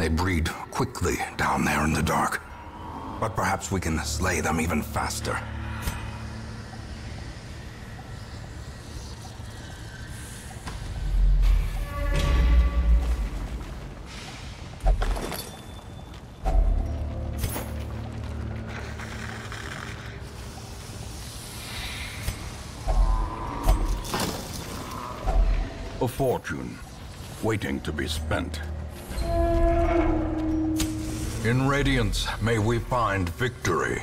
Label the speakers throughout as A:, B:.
A: They breed quickly down there in the dark. But perhaps we can slay them even faster.
B: A fortune, waiting to be spent. In Radiance, may we find victory.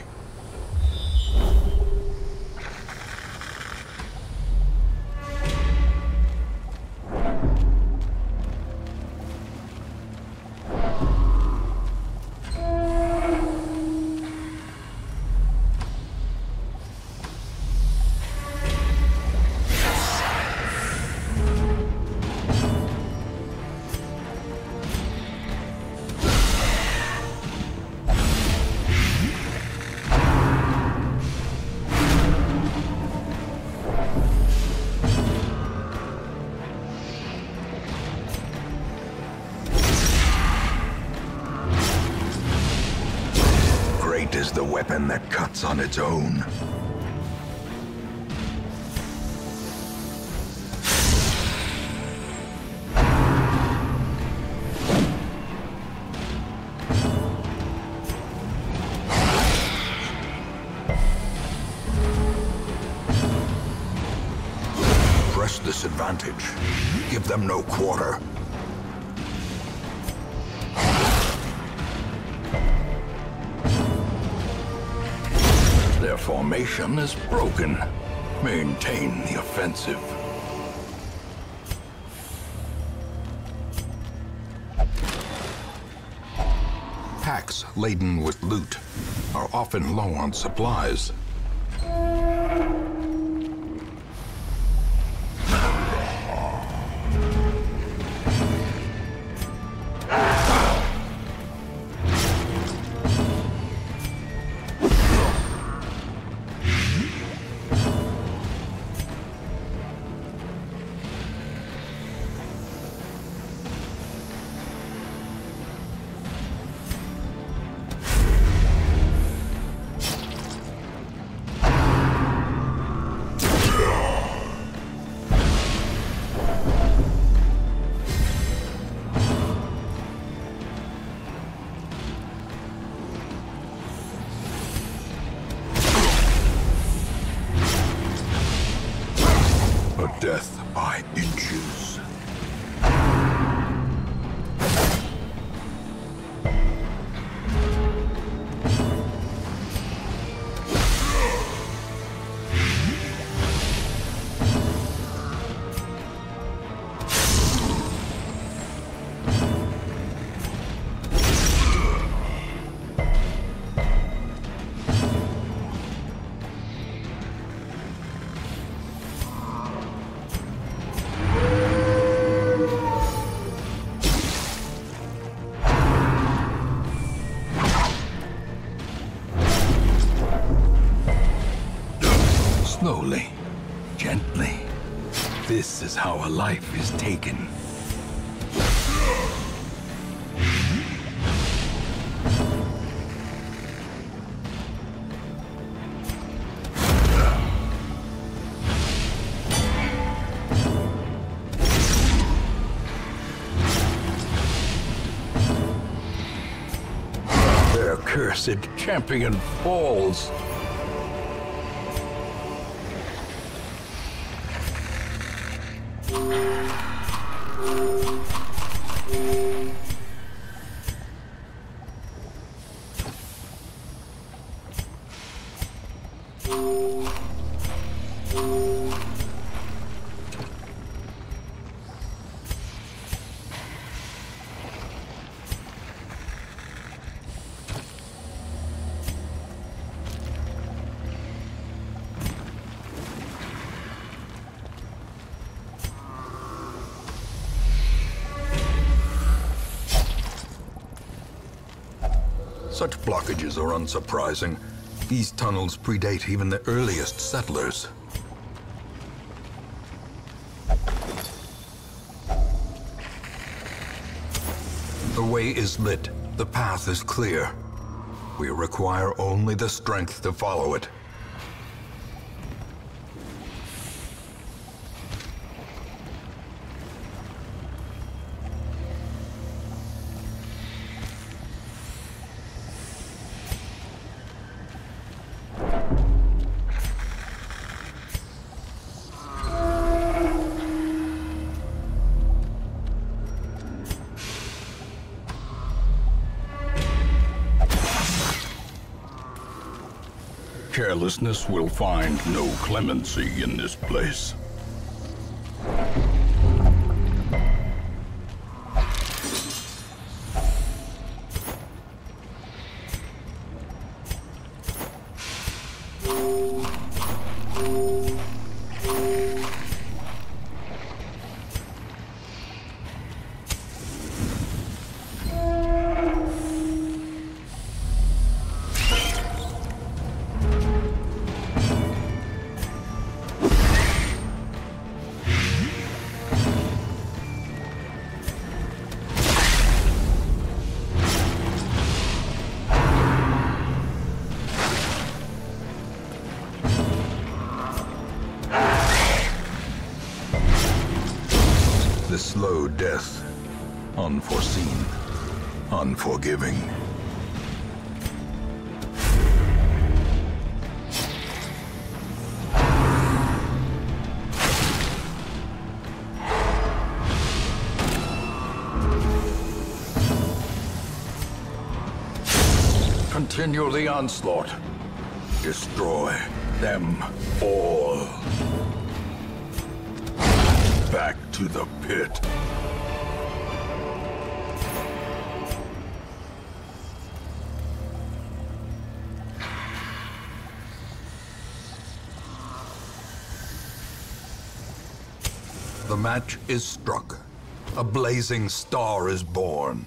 A: Is the weapon that cuts on its own. Press this advantage. Give them no quarter. Their formation is broken. Maintain the offensive. Packs laden with loot are often low on supplies. Death by inches. Slowly, gently. This is how a life is taken. Their cursed champion falls. Such blockages are unsurprising. These tunnels predate even the earliest settlers. The way is lit. The path is clear. We require only the strength to follow it.
C: Carelessness will find no clemency in this place.
A: The slow death, unforeseen, unforgiving.
C: Continue the onslaught. Destroy them all. Back to the pit.
A: The match is struck. A blazing star is born.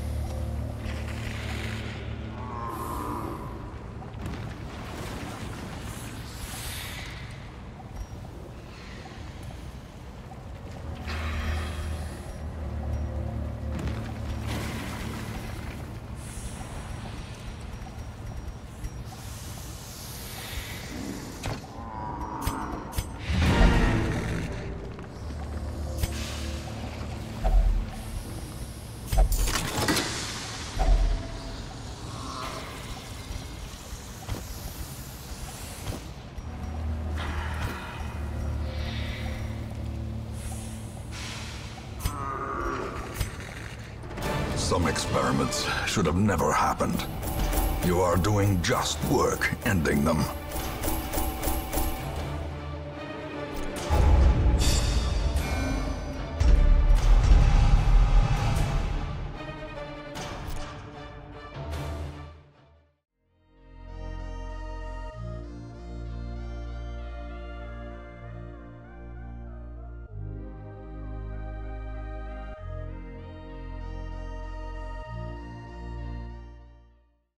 A: Some experiments should have never happened. You are doing just work ending them.